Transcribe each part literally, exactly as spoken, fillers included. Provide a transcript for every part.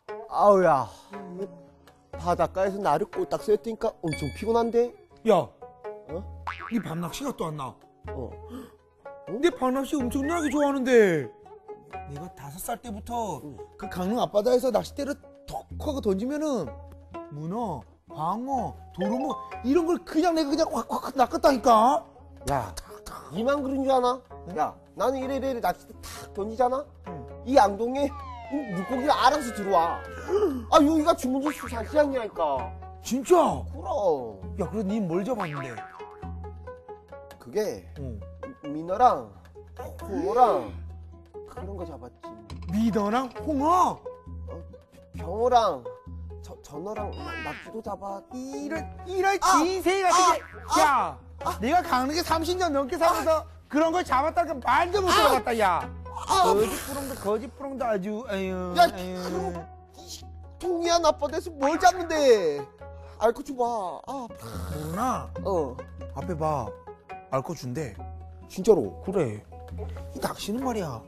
아우야, 바닷가에서 나를 꼬딱 쏘였으니까 엄청 피곤한데? 야, 어? 네 밤낚시가 또 안 나. 어. 내 밤낚시 엄청나게 좋아하는데 내가 다섯 살 때부터 응. 그 강릉 앞바다에서 낚싯대를 톡 하고 던지면은 문어, 광어, 도루묵 이런 걸 그냥 내가 그냥 확확 낚았다니까. 야, 니만 그런 줄 아나? 야, 나는 이래 이래 낚싯대 탁 던지잖아? 응. 이 양동에 이 물고기가 알아서 들어와. 아, 여기가 주문지 수산시장이라니까. 진짜? 그럼. 야, 그래 니 뭘 잡았는데? 그게 응. 민어랑 홍어랑 그런 거 잡았지. 미더랑 홍어? 병어랑 저, 전어랑 나- 낙지도 잡았. 이럴 이럴 아! 진세 같은 게. 야, 내가 강릉에 삼십 년 넘게 살면서 그런 걸 잡았다는 건 말도 못 들어봤다. 야, 거짓부렁도 거짓부렁도 아주. 아유. 야, 아유. 그럼 이 동해안 앞바다에서 뭘 잡는데? 알고 줘봐. 아, 모르나? 어, 앞에 봐. 알 거 준대. 진짜로. 그래. 이 낚시는 말이야.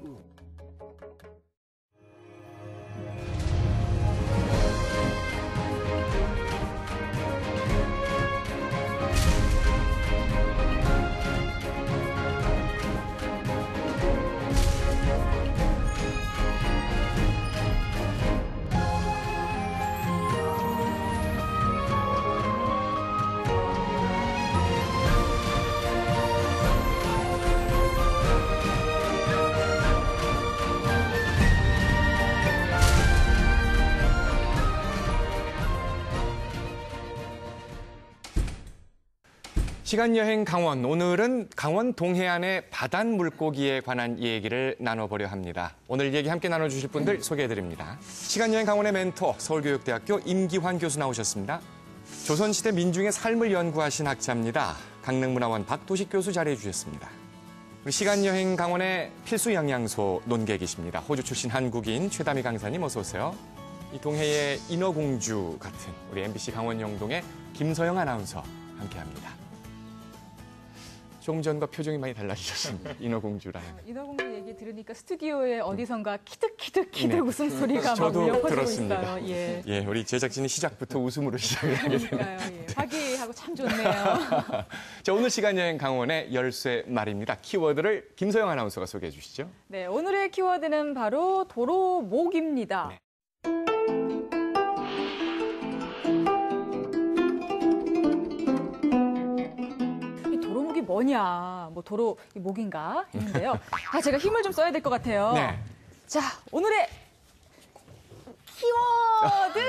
시간여행 강원, 오늘은 강원 동해안의 바닷 물고기에 관한 얘기를 나눠보려 합니다. 오늘 얘기 함께 나눠주실 분들 소개해드립니다. 시간여행 강원의 멘토, 서울교육대학교 임기환 교수 나오셨습니다. 조선시대 민중의 삶을 연구하신 학자입니다. 강릉문화원 박도식 교수 자리해주셨습니다. 우리 시간여행 강원의 필수 영양소 논객이십니다. 호주 출신 한국인 최다미 강사님 어서 오세요. 이 동해의 인어공주 같은 우리 엠비씨 강원 영동의 김서영 아나운서 함께합니다. 조금 전과 표정이 많이 달라지셨습니다. 인어공주라는. 인어공주 얘기 들으니까 스튜디오에 어디선가 키득키득키득 네. 웃음소리가 막 저도 울려 퍼지고 들었습니다. 있어요. 예. 예, 우리 제작진이 시작부터 웃음으로 시작을 하게 됩니다. 그러니까요. 예. 화기하고 참 좋네요. 자, 오늘 시간여행 강원의 열쇠 말입니다. 키워드를 김서영 아나운서가 소개해 주시죠. 네, 오늘의 키워드는 바로 도로목입니다. 네. 도로목이 뭐냐, 뭐 도로 목인가 했는데요. 아, 제가 힘을 좀 써야 될 것 같아요. 네. 자, 오늘의 키워드.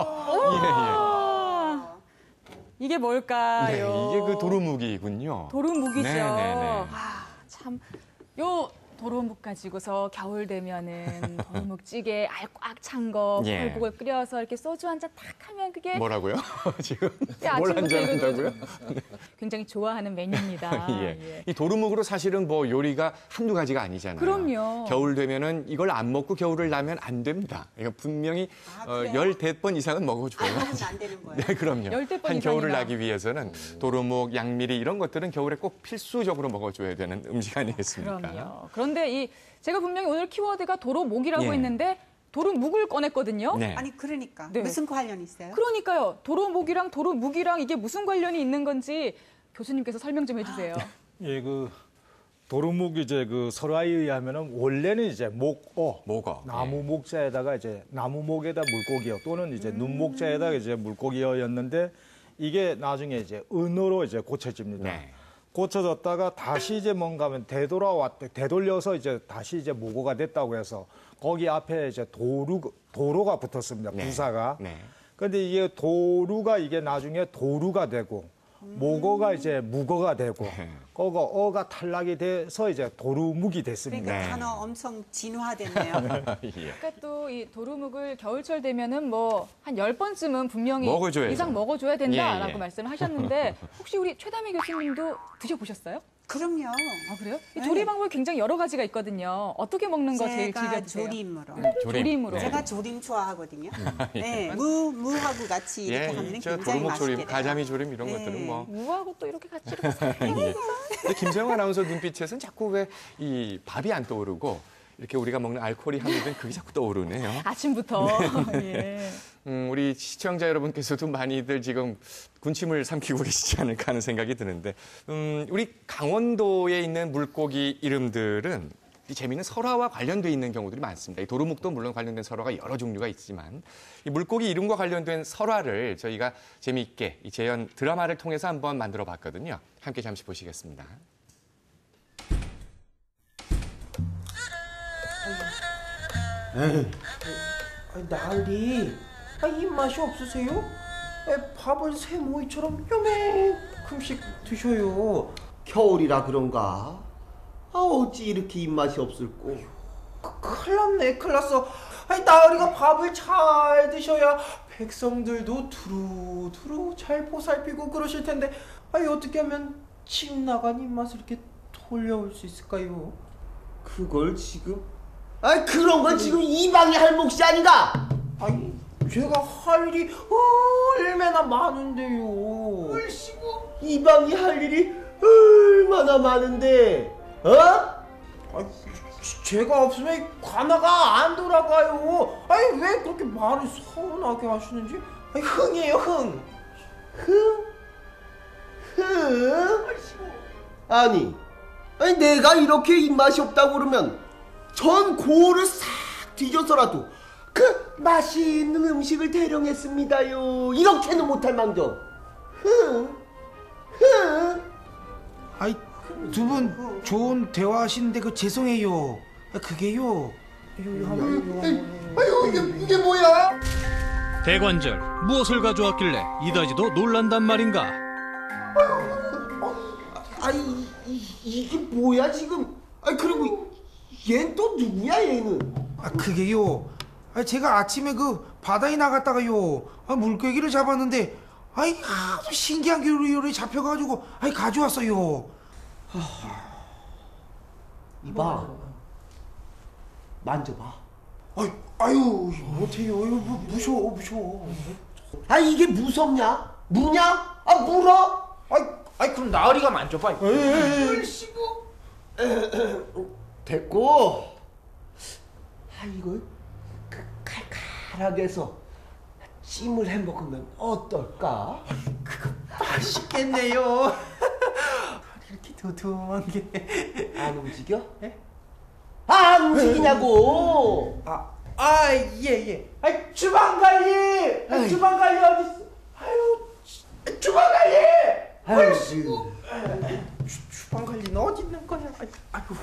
우와! 이게 뭘까요? 네, 이게 그 도루묵이군요. 도루묵이죠. 네, 네, 네. 아, 참, 요 도루묵 가지고서 겨울 되면은 도루묵찌개 알 꽉 찬 거 예. 벌복을 끓여서 이렇게 소주 한 잔 딱 하면 그게 뭐라고요? 지금 예, 뭘 아침부터 한잔 이거 한다고요? 굉장히 좋아하는 메뉴입니다. 예. 예. 이 도루묵으로 사실은 뭐 요리가 한두 가지가 아니잖아요. 그럼요. 겨울 되면은 이걸 안 먹고 겨울을 나면 안 됩니다. 그러니까 분명히 아, 어, 그래요? 열댓 번 이상은 먹어줘요. 안 되는 거예요? 네, 그럼요. 열댓 번 한 겨울을 이상이나. 나기 위해서는 도루묵, 양미리 이런 것들은 겨울에 꼭 필수적으로 먹어줘야 되는 음식 아니겠습니까? 그럼요. 그런데 이 제가 분명히 오늘 키워드가 도로목이라고 예. 했는데 도로묵을 꺼냈거든요. 네. 아니 그러니까 네. 무슨 관련 있어요? 그러니까요. 도로목이랑 도로묵이랑 이게 무슨 관련이 있는 건지 교수님께서 설명 좀 해주세요. 예, 그 도루묵 이제 그 설화에 의하면은 원래는 이제 목어, 목어. 나무 예. 목자에다가 이제 나무 목에다 물고기여 또는 이제 눈 목자에다가 이제 물고기여였는데 이게 나중에 이제 은어로 이제 고쳐집니다. 네. 고쳐졌다가 다시 이제 뭔가 하면 되돌아왔대 되돌려서 이제 다시 이제 목어가 됐다고 해서 거기 앞에 이제 도루 도로가 붙었습니다. 네. 부사가. 네. 근데 이게 도루가 이게 나중에 도루가 되고 목어가 이제 묵어가 되고 네. 거가 어가 탈락이 돼서 이제 도루묵이 됐습니다. 그러니까 네. 단어 엄청 진화됐네요. 예. 그러니까 또 이 도루묵을 겨울철 되면은 뭐 한 열 번쯤은 분명히 먹어줘야죠. 이상 먹어줘야 된다라고 예, 예. 말씀을 하셨는데 혹시 우리 최다미 교수님도 드셔보셨어요? 그럼요. 아 그래요? 이 네. 조리 방법이 굉장히 여러 가지가 있거든요. 어떻게 먹는 거 제일 즐겨 제가 드세요? 조림으로. 조림. 조림으로. 네. 제가 조림 좋아하거든요. 네, 무 무하고 같이 이렇게 예, 하면 저 굉장히 도루묵 맛있게 조림, 돼요. 가자미 조림 이런 네. 것들은 뭐. 무하고 또 이렇게 같이 이렇게 싹 예. 근데 김서영 아나운서 눈빛에서는 자꾸 왜 이 밥이 안 떠오르고 이렇게 우리가 먹는 알코올이 함유된 그게 자꾸 떠오르네요. 아침부터. 예. 음, 우리 시청자 여러분께서도 많이들 지금 군침을 삼키고 계시지 않을까 하는 생각이 드는데, 음, 우리 강원도에 있는 물고기 이름들은 이 재미있는 설화와 관련돼 있는 경우들이 많습니다. 이 도루묵도 물론 관련된 설화가 여러 종류가 있지만, 이 물고기 이름과 관련된 설화를 저희가 재미있게 이 재연 드라마를 통해서 한번 만들어 봤거든요. 함께 잠시 보시겠습니다. 아니, 나으리, 아, 입맛이 없으세요? 아, 밥을 새모이처럼 요만큼씩 드셔요. 겨울이라 그런가? 아, 어찌 이렇게 입맛이 없을꼬? 그, 큰일 났네, 큰일 났어. 아니, 나으리가 밥을 잘 드셔야 백성들도 두루두루 잘 보살피고 그러실 텐데, 아니, 어떻게 하면 침 나간 입맛을 이렇게 돌려올 수 있을까요? 그걸 지금? 아, 그런 건 지금 이방이 할 몫이 아닌가? 아니, 제가 할 일이 얼마나 많은데요. 얼씨구, 이방이 할 일이 얼마나 많은데, 어? 아니, 제가 없으면 관아가 안 돌아가요. 아니, 왜 그렇게 말을 서운하게 하시는지. 아니, 흥이에요, 흥. 흥? 흥? 아니, 아니 내가 이렇게 입맛이 없다고 그러면 전 고을을 싹 뒤져서라도 그 맛있는 음식을 대령했습니다요. 이렇게는 못할 망정. 흥? 흥? 아이, 두 분 좋은 대화하시는데 그 죄송해요. 아, 그게요. 아유, 이게, 이게 뭐야? 대관절 무엇을 가져왔길래 이다지도 놀란단 말인가? 아이, 이, 이게 뭐야 지금? 아니 그리고 얜 또 누구야 얘는? 아, 그게요. 아, 제가 아침에 그 바다에 나갔다가요. 아, 물고기를 잡았는데, 아이, 아주 신기한 요리 잡혀가지고, 아이, 가져왔어요. 이봐, 만져봐. 아유, 아유, 못해요. 이거 무- 무서워, 무서워. 아 이게 무섭냐? 무냐? 아 물어? 아이, 아이, 그럼 나으리가 만져봐. 얼씨구. 됐고. 아 이걸 그 칼칼하게 해서 찜을 해 먹으면 어떨까? 맛있겠네요. 이렇게 두툼한 게. 안 움직여? 안 움직이냐고? 아, 아, 예, 예. 아이, 주방 관리! 아이, 주방 관리 어딨어? 아유, 주- 주방 관리! 아유, 주, 주방 관리는 어디 있는 거야? 아이, 아이고,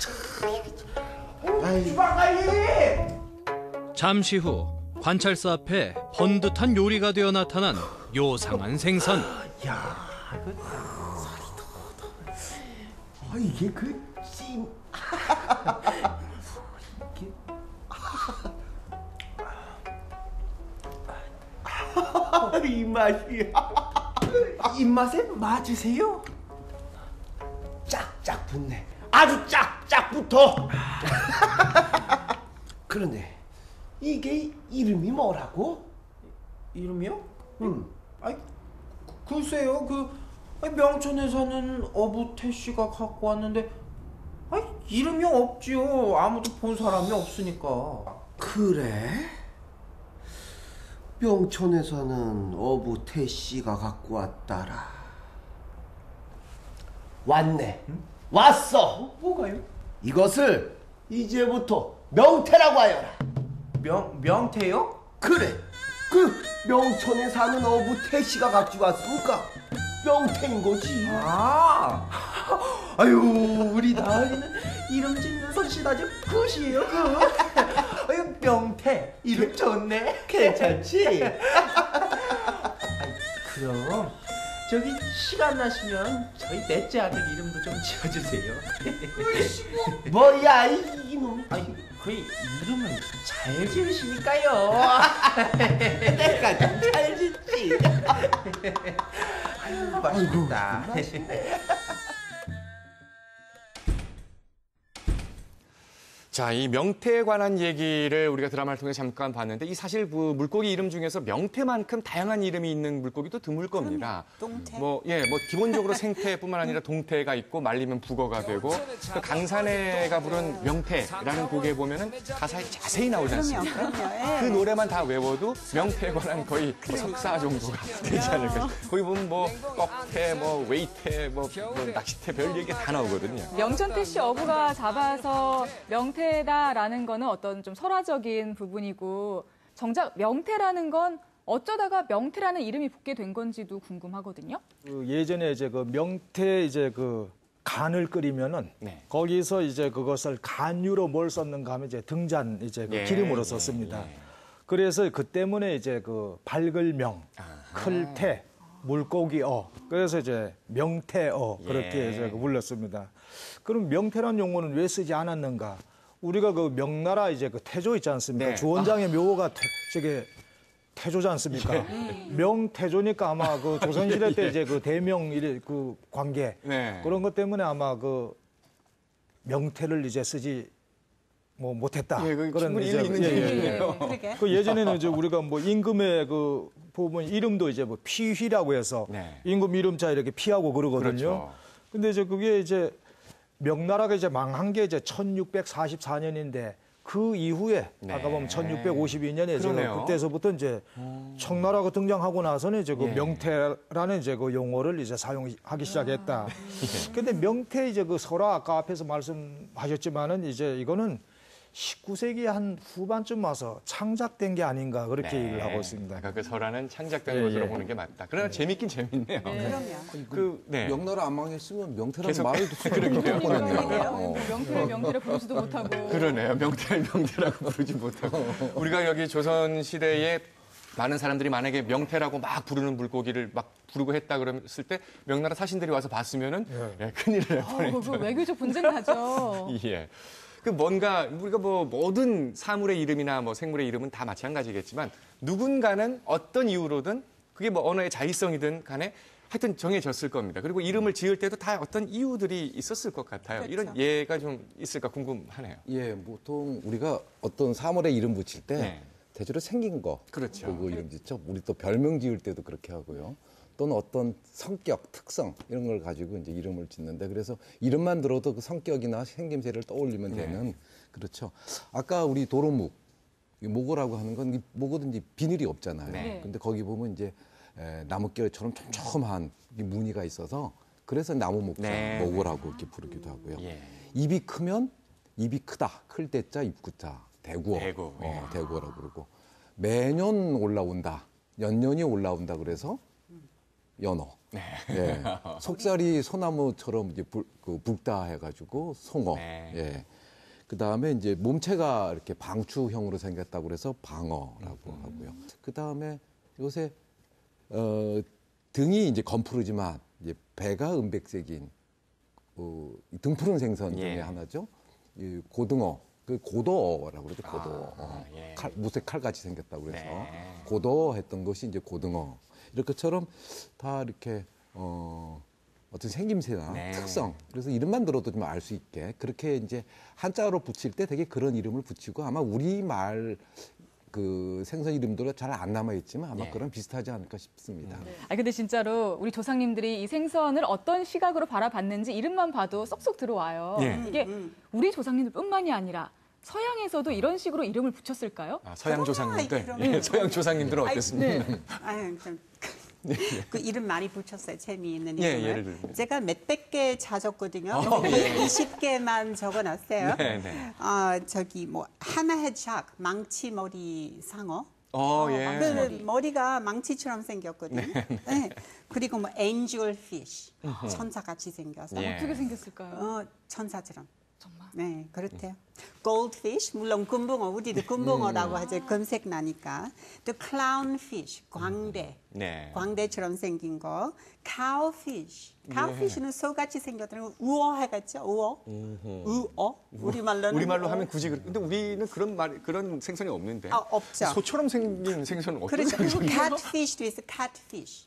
참. 아이. 주방 관리! 잠시 후 관찰사 앞에 번듯한 요리가 되어 나타난 요상한 생선. 아 이게 그 찜. 이 맛이야. 입맛에 맞으세요? 짝짝 붙네. 아주 짝짝 붙어. 그런데 이게 이름이 뭐라고? 이름이요? 응. 아이, 글쎄요. 그 아이, 명천에 사는 어부태 씨가 갖고 왔는데, 아이, 이름이 없지요. 아무도 본 사람이 없으니까. 그래? 명천에 사는 어부 태씨가 갖고 왔다라. 왔네. 왔어. 뭐가요? 이것을 이제부터 명태라고 하여라. 명 명태요? 그래. 그 명천에 사는 어부 태씨가 가지고 왔으니까 명태인 거지. 아, 아유, 우리 나으리는 이름 짓는 솜씨 아주 굿이에요, 굿. 아유, 명태 이름 좋네. 괜찮지? 아이, 그럼 저기 시간 나시면 저희 넷째 아들 이름도 좀 지어주세요. 뭐야 이, 이놈. 아이, 그 이름은 잘 지으시니까요. 내가 좀 잘 짓지. 아유, 맛있다. 자, 이 명태에 관한 얘기를 우리가 드라마를 통해 잠깐 봤는데 이 사실 그 물고기 이름 중에서 명태만큼 다양한 이름이 있는 물고기도 드물 겁니다. 동태. 뭐, 예, 뭐 기본적으로 생태뿐만 아니라 동태가 있고 말리면 북어가 되고 그 강산해가 부른 명태라는 곡에 보면은 가사에 자세히 나오지 그럼요, 않습니까? 그럼요. 예. 그 노래만 다 외워도 명태에 관한 거의 뭐 석사 정도가 되지 않을까. 거기 보면 뭐 꺽태, 뭐 웨이태, 뭐, 뭐 낚시태 별 얘기 다 나오거든요. 명천태 씨 어부가 잡아서 명태다라는 거는 어떤 좀 설화적인 부분이고 정작 명태라는 건 어쩌다가 명태라는 이름이 붙게 된 건지도 궁금하거든요. 그 예전에 이제 그 명태 이제 그 간을 끓이면은 네. 거기서 이제 그것을 간유로 뭘 썼는가 하면 이제 등잔 이제 그 예, 기름으로 예, 썼습니다. 예. 그래서 그 때문에 이제 그 밝을명, 클태, 물고기어, 그래서 이제 명태어 그렇게 예. 이제 그 불렀습니다. 그럼 명태란 용어는 왜 쓰지 않았는가? 우리가 그 명나라 이제 그 태조 있지 않습니까? 네. 주원장의 묘가 태, 저게 태조지 않습니까? 예. 명태조니까 아마 그 조선시대 때 이제 그 대명 이래 그 관계 네. 그런 것 때문에 아마 그 명태를 이제 쓰지 뭐 못했다. 예, 그 충분히 일리 있는 예, 예, 예. 얘기예요. 그러게. 그 예전에는 이제 우리가 뭐 임금의 그 보면 이름도 이제 뭐 피휘라고 해서 네. 임금 이름자 이렇게 피하고 그러거든요. 그렇죠. 근데 이제 그게 이제 명나라가 이제 망한 게 이제 천육백사십사 년인데 그 이후에 네. 아까 보면 천육백오십이 년에 제가 그러네요. 그때서부터 이제 청나라가 등장하고 나서는 이제 그 예. 명태라는 이제 그 용어를 이제 사용하기 시작했다. 근데 명태 이제 그 설화 아까 앞에서 말씀하셨지만은 이제 이거는 십구 세기 한 후반쯤 와서 창작된 게 아닌가 그렇게 네. 얘기를 하고 있습니다. 아까 그 설화는 창작된 예, 것으로 예. 보는 게 맞다. 그러나 재밌긴 재밌네요. 그럼요. 그, 네. 명나라 안 망했으면 명태라는 계속 말을 듣기 못 뻔했네요. 그러네요. 어. 명태를 명태라 부르지도 못하고. 그러네요. 명태를 명태라고 부르지 못하고. 우리가 여기 조선 시대에 많은 사람들이 만약에 명태라고 막 부르는 물고기를 막 부르고 했다 그랬을 때 명나라 사신들이 와서 봤으면은 예, 큰일을 날 어, 뻔했다. 그 외교적 분쟁 나죠. 예. 그 뭔가 우리가 뭐 모든 사물의 이름이나 뭐 생물의 이름은 다 마찬가지겠지만 누군가는 어떤 이유로든 그게 뭐 언어의 자의성이든 간에 하여튼 정해졌을 겁니다. 그리고 이름을 지을 때도 다 어떤 이유들이 있었을 것 같아요. 그렇죠. 이런 예가 좀 있을까 궁금하네요. 예, 보통 우리가 어떤 사물에 이름 붙일 때 네. 대체로 생긴 거 그렇죠. 보고 이름 짓죠. 우리 또 별명 지을 때도 그렇게 하고요. 또는 어떤 성격, 특성 이런 걸 가지고 이제 이름을 짓는데 그래서 이름만 들어도 그 성격이나 생김새를 떠올리면 되는 네. 그렇죠. 아까 우리 도로묵 이 모고라고 하는 건 이 모고든 이제 비늘이 없잖아요. 네. 근데 거기 보면 이제 에, 나뭇결처럼 촘촘한 이 무늬가 있어서 그래서 나무 목자 네. 모고라고 이렇게 부르기도 하고요. 예. 입이 크면 입이 크다. 클 때자 입구자 대구어. 대구, 예. 어, 대구어라고 그러고 매년 올라온다. 연년이 올라온다 그래서 연어. 네. 예. 속살이 소나무처럼 이제 붉, 그 붉다 해가지고 송어. 네. 예. 그 다음에 이제 몸체가 이렇게 방추형으로 생겼다고 그래서 방어라고 음. 하고요. 그 다음에 요새 어, 등이 이제 검푸르지만 이제 배가 은백색인 어, 이 등푸른 생선 중에 예. 하나죠. 이 고등어. 그 고도어라고 그러죠. 고도어. 아, 어. 예. 칼, 무쇠 칼같이 생겼다고 그래서 네. 고도어 했던 것이 이제 고등어. 이렇게처럼 다 이렇게 어, 어떤 생김새나 네. 특성. 그래서 이름만 들어도 좀 알 수 있게 그렇게 이제 한자로 붙일 때 되게 그런 이름을 붙이고 아마 우리말 그 생선 이름들은 잘 안 남아 있지만 아마 네. 그런 비슷하지 않을까 싶습니다. 아 근데 진짜로 우리 조상님들이 이 생선을 어떤 시각으로 바라봤는지 이름만 봐도 쏙쏙 들어와요. 예. 이게 우리 조상님들뿐만이 아니라 서양에서도 이런 식으로 이름을 붙였을까요? 아, 서양 조상님들. 그럼요. 예, 서양 조상님들은 어땠습니까? 네. 아유, 좀. 그 이름 많이 붙였어요. 재미있는 예, 이름을. 예를 들면. 제가 몇백 개 찾았거든요. 어, 근데 이십 개만 적어놨어요. 네, 네. 어, 저기 뭐 하나 헤드샥 망치 머리 상어. 어, 예. 그 머리가 망치처럼 생겼거든요. 네. 그리고 뭐 엔젤 피쉬 천사같이 생겨서 예. 어떻게 생겼을까요? 어, 천사처럼. 정말. 네, 그렇대요. 골드피쉬, 물론 금붕어, 우리도 금붕어라고 음. 하죠. 금색 나니까. 또 클라운피쉬, 광대. 네. 광대처럼 생긴 거. 카우피쉬. 카우피쉬는 소같이 생겼다는 거. 우어 해갔죠? 우어? 우어? 우리말로는 우리말로 우어. 하면 굳이 그래. 근데 우리는 그런 말 그런 생선이 없는데. 아, 없죠. 소처럼 생긴 생선은 어떤 그렇죠. 그리고 생선이에요? catfish도 있어, catfish.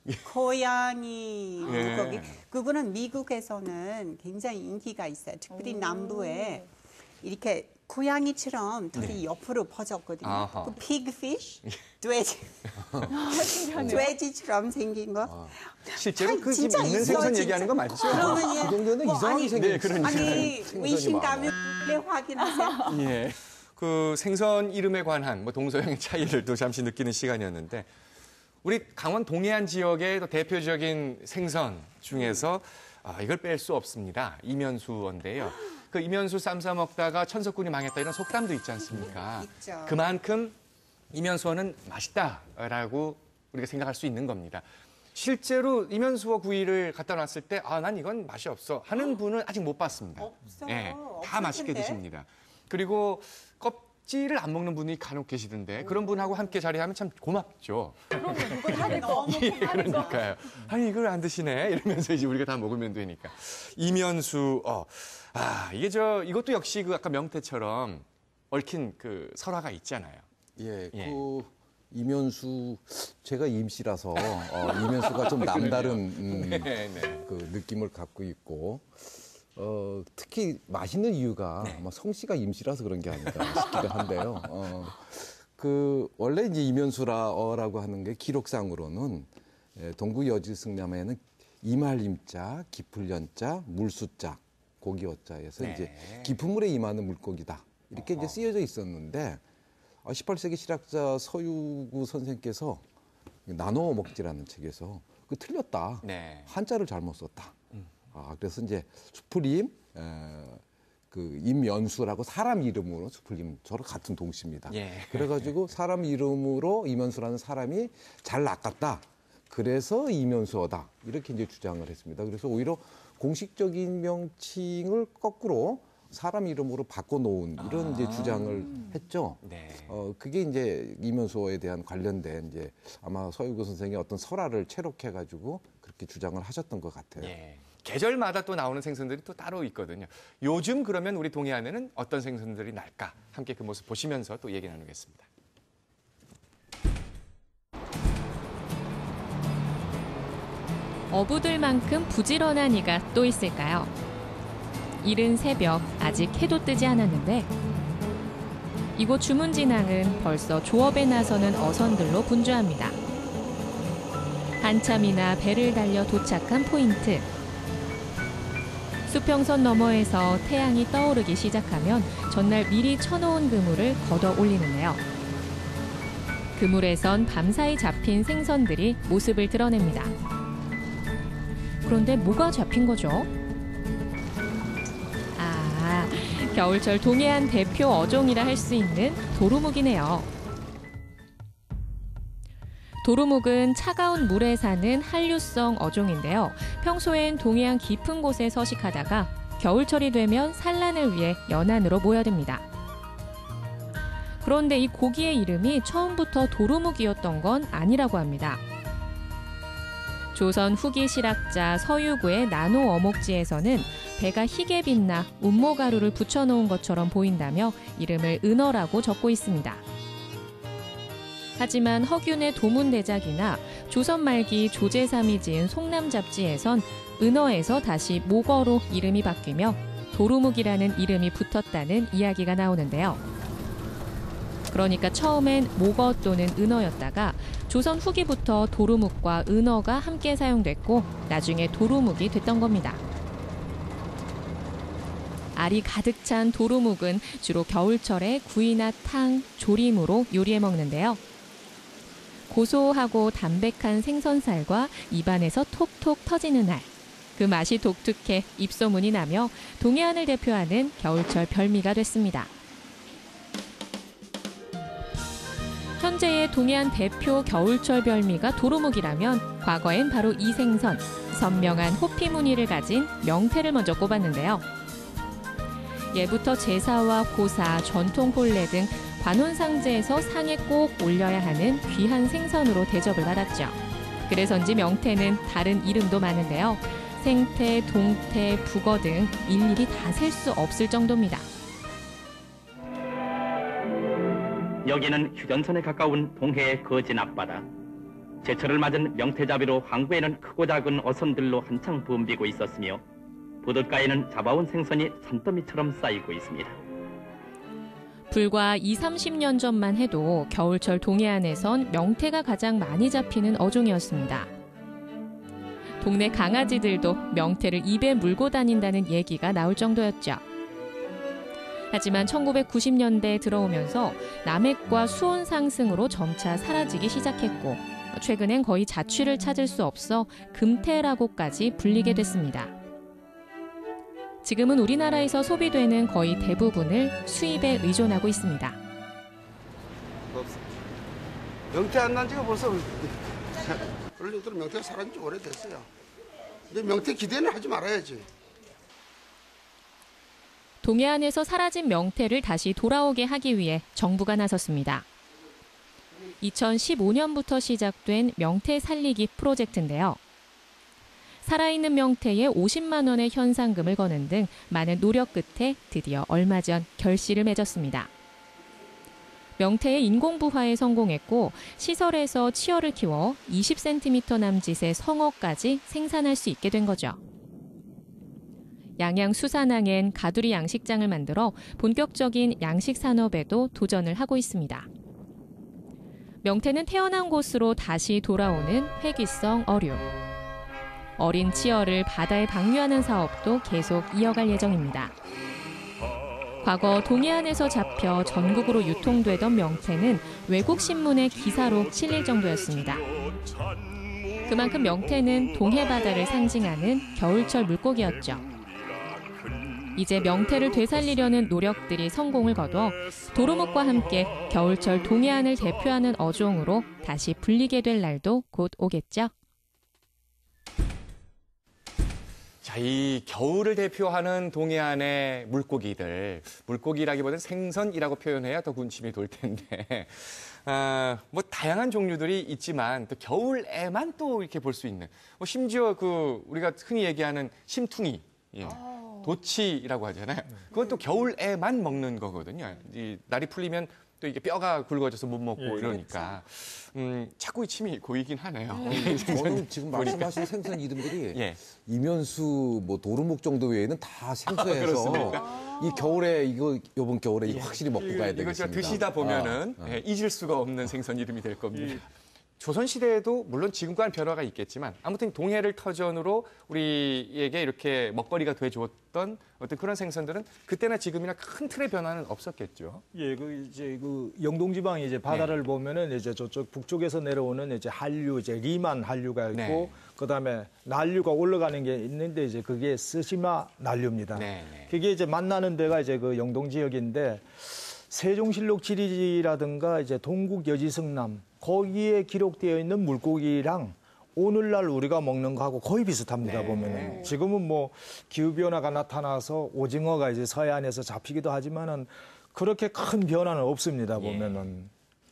고양이 예. 물고기. 그거는 미국에서는 굉장히 인기가 있어요. 특별히 남부에 이렇게 고양이처럼 털이 옆으로 퍼졌거든요. 아하. 그 pigfish, 돼지, 돼지처럼 생긴 거. 실제로 그 지금 진짜 있는 있어요, 생선 진짜. 얘기하는 거 맞죠? 그러면 예, 그 정도는 뭐 이상하게 아니, 생긴 네, 그러니까. 아니 생선이 의심 많아. 가면 네, 확인하세요. 예. 그 생선 이름에 관한 뭐 동서양의 차이를 또 잠시 느끼는 시간이었는데 우리 강원 동해안 지역의 또 대표적인 생선 중에서 아, 이걸 뺄 수 없습니다. 이면수어인데요. 그 이면수 쌈 싸 먹다가 천석군이 망했다 이런 속담도 있지 않습니까? 있죠. 그만큼 이면수어는 맛있다라고 우리가 생각할 수 있는 겁니다. 실제로 이면수어 구이를 갖다 놨을 때 아, 난 이건 맛이 없어 하는 분은 아직 못 봤습니다. 없어요. 예, 없을 다 맛있게 텐데. 드십니다. 그리고 껍질을 안 먹는 분이 간혹 계시던데 그런 분하고 함께 자리하면 참 고맙죠. 너무 예, 그러니까요. 아니 이걸 안 드시네 이러면서 이제 우리가 다 먹으면 되니까. 이면수어. 아 이게 저 이것도 역시 그 아까 명태처럼 얽힌 그 설화가 있잖아요. 예, 예. 그 이면수 제가 임시라서 어, 이면수가 좀 남다른 음, 네, 네. 그 느낌을 갖고 있고 어, 특히 맛있는 이유가 아마 성씨가 임시라서 그런 게 아닌가 싶기도 한데요. 어, 그 원래 이제 이면수라고 하는 게 기록상으로는 예, 동구 여지승남에는 이말임자, 깊을연자, 물수자, 고기어자에서 네. 이제 깊은 물에 임하는 물고기다 이렇게 이제 쓰여져 있었는데 십팔 세기 실학자 서유구 선생께서 나눠 먹지라는 책에서 그 틀렸다. 네. 한자를 잘못 썼다. 아, 그래서 이제 수풀임, 에, 그 임연수라고 사람 이름으로 수풀임 저랑 같은 동시입니다. 예. 그래가지고 사람 이름으로 이면수라는 사람이 잘 낚았다. 그래서 이면수어다. 이렇게 이제 주장을 했습니다. 그래서 오히려 공식적인 명칭을 거꾸로 사람 이름으로 바꿔놓은 이런 아. 이제 주장을 했죠. 네. 어, 그게 이제 이면수어에 대한 관련된 이제 아마 서유구 선생의 어떤 설화를 채록해가지고 그렇게 주장을 하셨던 것 같아요. 예. 계절마다 또 나오는 생선들이 또 따로 있거든요. 요즘 그러면 우리 동해안에는 어떤 생선들이 날까? 함께 그 모습 보시면서 또 얘기 나누겠습니다. 어부들만큼 부지런한 이가 또 있을까요? 이른 새벽 아직 해도 뜨지 않았는데 이곳 주문진항은 벌써 조업에 나서는 어선들로 분주합니다. 한참이나 배를 달려 도착한 포인트. 수평선 너머에서 태양이 떠오르기 시작하면 전날 미리 쳐놓은 그물을 걷어 올리는데요. 그물에선 밤사이 잡힌 생선들이 모습을 드러냅니다. 그런데 뭐가 잡힌 거죠? 아, 겨울철 동해안 대표 어종이라 할 수 있는 도루묵이네요. 도루묵은 차가운 물에 사는 한류성 어종인데요. 평소엔 동해안 깊은 곳에 서식하다가 겨울철이 되면 산란을 위해 연안으로 모여듭니다. 그런데 이 고기의 이름이 처음부터 도루묵이었던 건 아니라고 합니다. 조선 후기 실학자 서유구의 나노 어목지에서는 배가 희게 빛나 운모가루를 붙여놓은 것처럼 보인다며 이름을 은어라고 적고 있습니다. 하지만 허균의 도문대작이나 조선 말기 조제삼이 지은 송남잡지에선 은어에서 다시 목어로 이름이 바뀌며 도루묵이라는 이름이 붙었다는 이야기가 나오는데요. 그러니까 처음엔 목어 또는 은어였다가 조선 후기부터 도루묵과 은어가 함께 사용됐고 나중에 도루묵이 됐던 겁니다. 알이 가득 찬 도루묵은 주로 겨울철에 구이나 탕, 조림으로 요리해 먹는데요. 고소하고 담백한 생선살과 입안에서 톡톡 터지는 알. 그 맛이 독특해 입소문이 나며 동해안을 대표하는 겨울철 별미가 됐습니다. 현재의 동해안 대표 겨울철 별미가 도루묵이라면 과거엔 바로 이 생선, 선명한 호피 무늬를 가진 명태를 먼저 꼽았는데요. 예부터 제사와 고사, 전통 혼례 등 관혼상제에서 상에 꼭 올려야 하는 귀한 생선으로 대접을 받았죠. 그래서인지 명태는 다른 이름도 많은데요. 생태, 동태, 북어 등 일일이 다 셀 수 없을 정도입니다. 여기는 휴전선에 가까운 동해의 거진 앞바다. 제철을 맞은 명태잡이로 항구에는 크고 작은 어선들로 한창 붐비고 있었으며 부둣가에는 잡아온 생선이 산더미처럼 쌓이고 있습니다. 불과 이삼십 년 전만 해도 겨울철 동해안에선 명태가 가장 많이 잡히는 어종이었습니다. 동네 강아지들도 명태를 입에 물고 다닌다는 얘기가 나올 정도였죠. 하지만 천구백구십 년대에 들어오면서 남획과 수온 상승으로 점차 사라지기 시작했고 최근엔 거의 자취를 찾을 수 없어 금태라고까지 불리게 됐습니다. 지금은 우리나라에서 소비되는 거의 대부분을 수입에 의존하고 있습니다. 명태 안 난 지가 벌써 어른들은 명태가 사라진 지 오래됐어요. 근데 명태 기대는 하지 말아야지. 동해안에서 사라진 명태를 다시 돌아오게 하기 위해 정부가 나섰습니다. 이천십오 년부터 시작된 명태 살리기 프로젝트인데요. 살아있는 명태에 오십만 원의 현상금을 거는 등 많은 노력 끝에 드디어 얼마 전 결실을 맺었습니다. 명태의 인공부화에 성공했고 시설에서 치어를 키워 이십 센티미터 남짓의 성어까지 생산할 수 있게 된 거죠. 양양 수산항엔 가두리 양식장을 만들어 본격적인 양식 산업에도 도전을 하고 있습니다. 명태는 태어난 곳으로 다시 돌아오는 회귀성 어류. 어린 치어를 바다에 방류하는 사업도 계속 이어갈 예정입니다. 과거 동해안에서 잡혀 전국으로 유통되던 명태는 외국 신문의 기사로 실릴 정도였습니다. 그만큼 명태는 동해 바다를 상징하는 겨울철 물고기였죠. 이제 명태를 되살리려는 노력들이 성공을 거둬 도루묵과 함께 겨울철 동해안을 대표하는 어종으로 다시 불리게 될 날도 곧 오겠죠. 자, 이 겨울을 대표하는 동해안의 물고기들, 물고기라기보다는 생선이라고 표현해야 더 군침이 돌 텐데, 아, 뭐 다양한 종류들이 있지만 또 겨울에만 또 이렇게 볼 수 있는, 뭐 심지어 그 우리가 흔히 얘기하는 심퉁이, 예. 도치라고 하잖아요. 그건 또 겨울에만 먹는 거거든요. 이 날이 풀리면 또 이게 뼈가 굵어져서 못 먹고 예, 이러니까 음, 자꾸 이 침이 고이긴 하네요. 음. 저는 지금 말씀하신 생선 이름들이 예. 이면수, 뭐 도루묵 정도 외에는 다 생소해서 아, 이 겨울에 이거 이번 겨울에 예. 확실히 먹고 가야 되겠습니다. 이거 드시다 보면은 아, 아. 예, 잊을 수가 없는 생선 이름이 될 겁니다. 예. 조선시대에도 물론 지금과는 변화가 있겠지만 아무튼 동해를 터전으로 우리에게 이렇게 먹거리가 돼줬던 어떤 그런 생선들은 그때나 지금이나 큰 틀의 변화는 없었겠죠. 예, 그 이제 그 영동지방이 이제 바다를 네. 보면은 이제 저쪽 북쪽에서 내려오는 이제 한류, 이제 리만 한류가 있고 네. 그다음에 난류가 올라가는 게 있는데 이제 그게 스시마 난류입니다. 네. 그게 이제 만나는 데가 이제 그 영동 지역인데 세종실록 지리지라든가 이제 동국 여지승남 거기에 기록되어 있는 물고기랑 오늘날 우리가 먹는 거하고 거의 비슷합니다. 네. 보면은 지금은 뭐 기후 변화가 나타나서 오징어가 이제 서해안에서 잡히기도 하지만은 그렇게 큰 변화는 없습니다. 보면은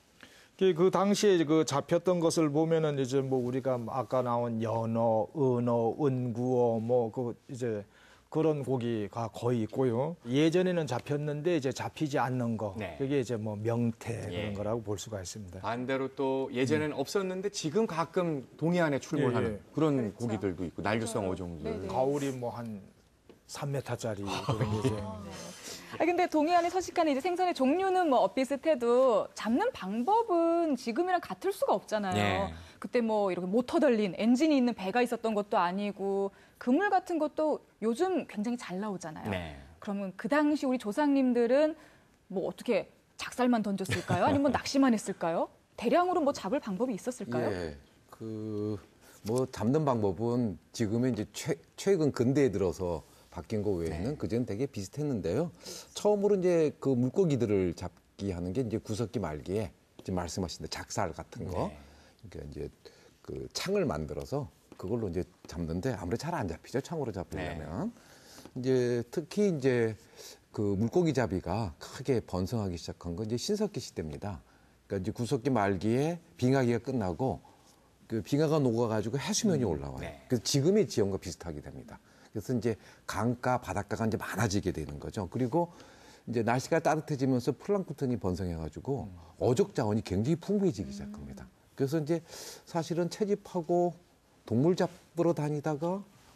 예. 그 당시에 그 잡혔던 것을 보면은 이제 뭐 우리가 아까 나온 연어, 은어, 은구어 뭐 그 이제 그런 고기가 거의 있고요. 예전에는 잡혔는데 이제 잡히지 않는 거. 네. 그게 이제 뭐 명태 예. 그런 거라고 볼 수가 있습니다. 반대로 또 예전에는 음. 없었는데 지금 가끔 동해안에 출몰하는 예, 예. 그런 그렇죠. 고기들도 있고 난류성 어종들. 네네. 가오리 뭐 한 삼 미터짜리 그런 게 이제. 아 근데 동해안에 서식하는 이제 생선의 종류는 뭐 엇비슷해도 잡는 방법은 지금이랑 같을 수가 없잖아요. 예. 그때 뭐 이렇게 모터 달린 엔진이 있는 배가 있었던 것도 아니고 그물 같은 것도 요즘 굉장히 잘 나오잖아요. 네. 그러면 그 당시 우리 조상님들은 뭐 어떻게 작살만 던졌을까요? 아니면 낚시만 했을까요? 대량으로 뭐 잡을 방법이 있었을까요? 예, 그 뭐 잡는 방법은 지금은 이제 최, 최근 근대에 들어서 바뀐 거 외에는 네. 그전 되게 비슷했는데요. 처음으로 이제 그 물고기들을 잡기 하는 게 이제 구석기 말기에 이제 말씀하신 대로 작살 같은 거, 네. 그러니까 이제 그 창을 만들어서 그걸로 이제 잡는데 아무래도 잘 안 잡히죠. 창으로 잡히려면. 네. 이제 특히 이제 그 물고기 잡이가 크게 번성하기 시작한 건 이제 신석기 시대입니다. 그러니까 이제 구석기 말기에 빙하기가 끝나고 그 빙하가 녹아가지고 해수면이 올라와요. 네. 그래서 지금의 지형과 비슷하게 됩니다. 그래서 이제 강가, 바닷가가 이제 많아지게 되는 거죠. 그리고 이제 날씨가 따뜻해지면서 플랑크톤이 번성해가지고 음. 어족 자원이 굉장히 풍부해지기 시작합니다. 그래서 이제 사실은 채집하고 동물 잡으러 다니다가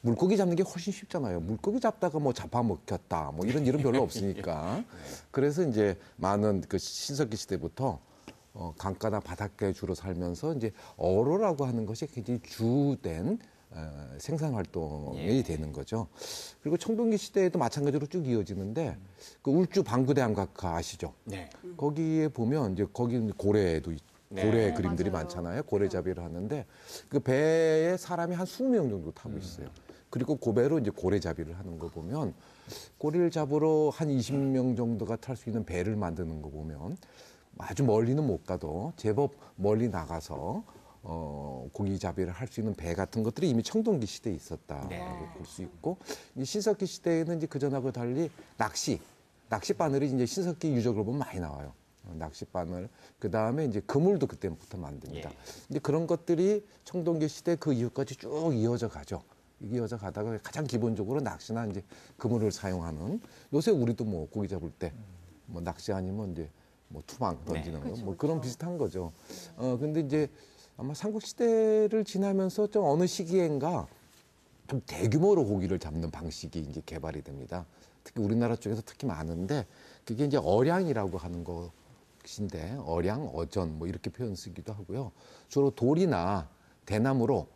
물고기 잡는 게 훨씬 쉽잖아요. 물고기 잡다가 뭐 잡아먹혔다, 뭐 이런 일은 별로 없으니까. 네. 그래서 이제 많은 그 신석기 시대부터 어, 강가나 바닷가에 주로 살면서 이제 어로라고 하는 것이 굉장히 주된 어, 생산 활동이 예. 되는 거죠. 그리고 청동기 시대에도 마찬가지로 쭉 이어지는데 그 울주 방구대함각화 아시죠? 네. 거기에 보면 이제 거기 고래도 있, 고래 네. 그림들이 맞아요. 많잖아요. 고래잡이를 하는데 그 배에 사람이 한 이십 명 정도 타고 있어요. 그리고 그 배로 이제 고래잡이를 하는 거 보면 고래를 잡으러 한 이십 명 정도가 탈 수 있는 배를 만드는 거 보면 아주 멀리는 못 가도 제법 멀리 나가서 어, 고기잡이를 할 수 있는 배 같은 것들이 이미 청동기 시대에 있었다고 네. 볼 수 있고, 이제 신석기 시대에는 이제 그전하고 달리 낚시, 낚시 바늘이 이제 신석기 유적으로 보면 많이 나와요. 어, 낚시 바늘. 그 다음에 이제 그물도 그때부터 만듭니다. 예. 이제 그런 것들이 청동기 시대 그 이후까지 쭉 이어져 가죠. 이어져 가다가 가장 기본적으로 낚시나 이제 그물을 사용하는, 요새 우리도 뭐 고기 잡을 때 뭐 낚시 아니면 이제 뭐 투망 던지는 네. 거, 뭐 그런 비슷한 거죠. 어, 근데 이제 아마 삼국시대를 지나면서 좀 어느 시기엔가 좀 대규모로 고기를 잡는 방식이 이제 개발이 됩니다. 특히 우리나라 쪽에서 특히 많은데 그게 이제 어량이라고 하는 것인데 어량, 어전 뭐 이렇게 표현 쓰기도 하고요. 주로 돌이나 대나무로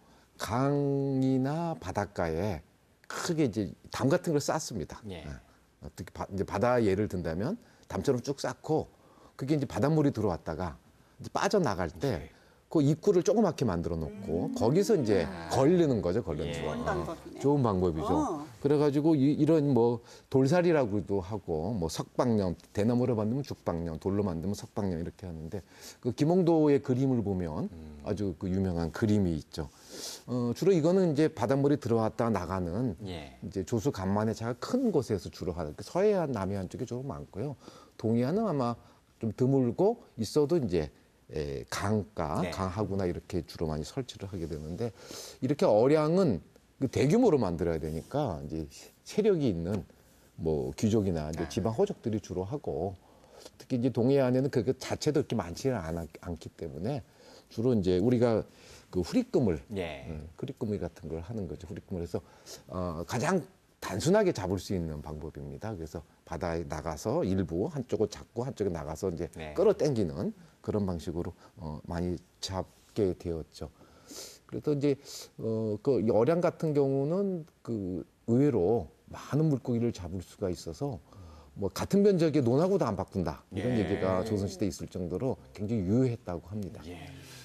강이나 바닷가에 크게 이제 담 같은 걸 쌓습니다. 예. 특히 바, 이제 바다 예를 든다면 담처럼 쭉 쌓고 그게 이제 바닷물이 들어왔다가 이제 빠져나갈 때 그 입구를 조그맣게 만들어 놓고 음. 거기서 이제 걸리는 거죠, 걸리는 거. 좋은 방법이네. 좋은 방법이죠. 어. 그래가지고 이, 이런 뭐 돌살이라고도 하고 뭐 석방령, 대나무로 만들면 죽방령, 돌로 만들면 석방령 이렇게 하는데 그 김홍도의 그림을 보면 음. 아주 그 유명한 그림이 있죠. 어, 주로 이거는 이제 바닷물이 들어왔다 나가는 예. 이제 조수 간만에 차가 큰 곳에서 주로 하는 서해안, 남해안 쪽에 좀 많고요. 동해안은 아마 좀 드물고 있어도 이제 에, 강가, 네. 강하구나 이렇게 주로 많이 설치를 하게 되는데 이렇게 어량은 그 대규모로 만들어야 되니까 이제 세력이 있는 뭐 귀족이나 이제 지방 호족들이 주로 하고 특히 이제 동해안에는 그 자체도 그렇게 많지는 않, 않기 때문에 주로 이제 우리가 그 후리끄물, 예. 음, 후리끄물 같은 걸 하는 거죠. 후리끄물에서 어, 가장 단순하게 잡을 수 있는 방법입니다. 그래서 바다에 나가서 일부 한쪽을 잡고 한쪽에 나가서 이제 네. 끌어당기는 그런 방식으로 어, 많이 잡게 되었죠. 그래서 이제 어, 그 어량 같은 경우는 그 의외로 많은 물고기를 잡을 수가 있어서 뭐 같은 면적의 논하고도 안 바꾼다 이런 예. 얘기가 조선시대에 있을 정도로 굉장히 유효했다고 합니다. 예.